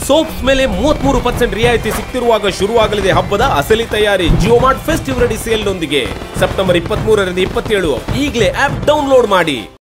Soaps ಮೇಲೆ 33% ರಿಯಾಯಿತಿ ಸಿಗ್ತಿರುವಾಗ ಶುರುವಾಗಲಿದೆ ಹಬ್ಬದ ಅಸಲಿ ತಯಾರಿ ಜಿಯೋಮಾರ್ಟ್ ಫೆಸ್ಟಿವ್ ರೆಡಿ ಸೇಲ್ ನೊಂದಿಗೆ ಸೆಪ್ಟೆಂಬರ್ 23 ರಿಂದ 27 ಈಗಲೇ ಆಪ್ ಡೌನ್ಲೋಡ್ ಮಾಡಿ.